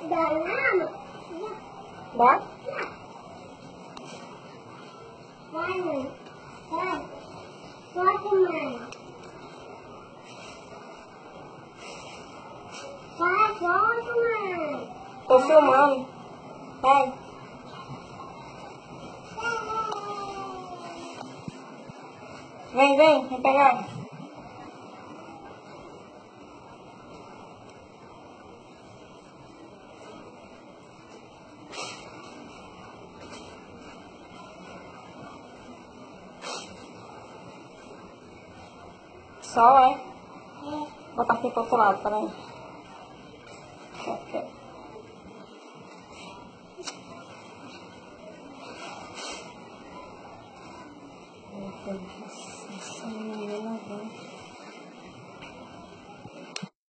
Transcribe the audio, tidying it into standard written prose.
Dá? Vai, mãe. Vai. Pode, mãe. Vai, pode, mãe. Tô filmando. Vai. Vem pegar. Sol, é? Vou botar aqui pro outro lado, peraí. Aqui.